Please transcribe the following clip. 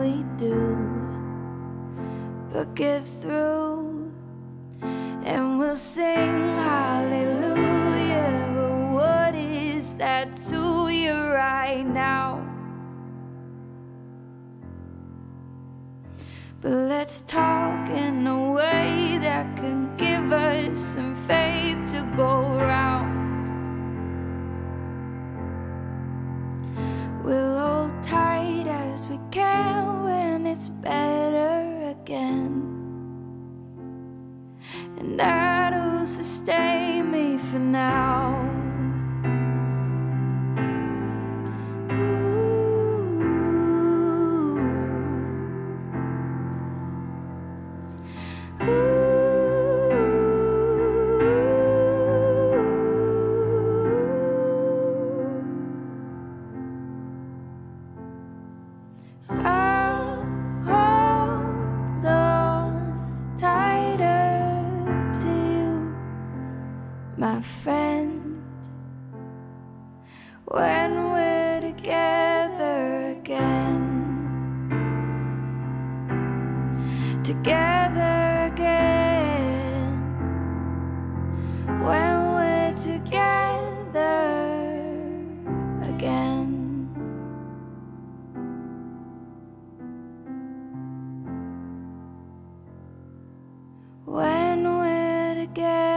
we do, but get through, and we'll sing hallelujah. But what is that to you right now? But let's talk in a way that can give us some faith to go around. We'll hold tight as we can when it's better again, and that'll sustain me for now. I'll hold on tighter to you, my friend, when we're together again. Together again, when we're together again. When we're together